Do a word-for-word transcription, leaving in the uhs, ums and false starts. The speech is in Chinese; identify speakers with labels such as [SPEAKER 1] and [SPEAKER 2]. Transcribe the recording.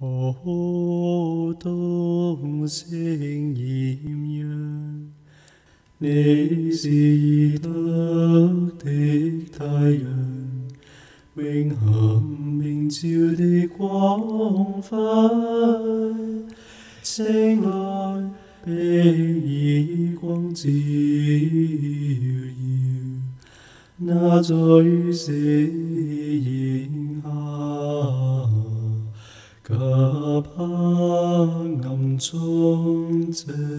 [SPEAKER 1] 何當聲豔陽，你是已得的太陽，永恆明照的光輝，請來碧以光照耀，那在死影下，及黑暗中夕